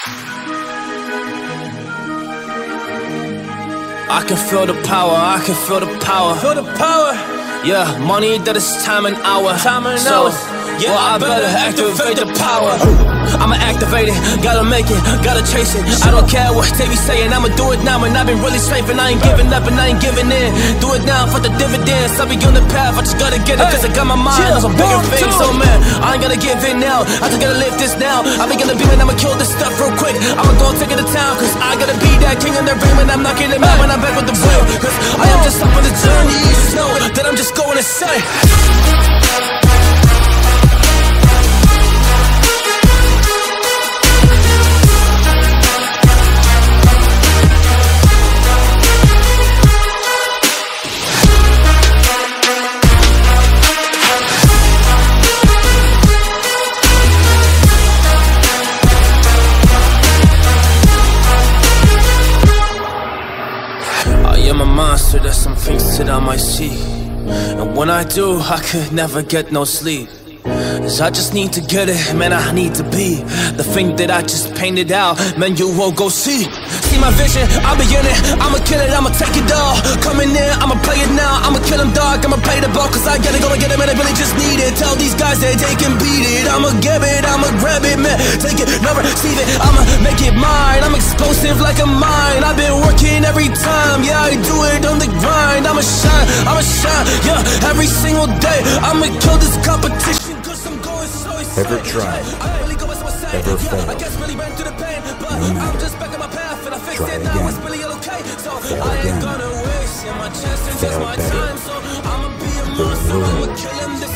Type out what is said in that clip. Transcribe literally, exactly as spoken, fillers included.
I can feel the power, I can feel the power. Feel the power. Yeah, money that is time and hour. Time and so, hours. Yeah, well, I better activate the power. I'ma activate it, gotta make it, gotta chase it. I don't care what they be saying, I'ma do it now. And I've been really straight, and I ain't giving up and I ain't giving in. Do it now for the dividends, I'll be on the path, I just gotta get it. Cause I got my mind on some bigger things. So man, I ain't gonna give in now, I just gotta live this now. I be gonna be, and I'ma kill this stuff real quick. I'ma go take it to town, cause I gotta be that king in their dream. And I'm knocking them out when I'm back with the real. Cause I am just up on the journey, you just know that I'm just going insane. I'm a monster, there's some things that I might see. And when I do, I could never get no sleep. Cause I just need to get it, man, I need to be the thing that I just painted out, man, you won't go see. See my vision, I'll be in it, I'ma kill it, I'ma take it all. Coming in, I'ma play it now, I'ma kill him dog, I'ma play the ball. Cause I gotta go and get it, man, I really just need it. Tell these guys that they can beat it, I'ma get it, I'ma grab it, man. Take it, never receive it, I'ma make it mine. I'm explosive like a mine, I've been working every time. Yeah, I do it on the grind, I'ma shine, I'ma shine, yeah, every single day. I'ma kill this competition. Ever try, ever fall, no matter, try again, fail again, fail better, the world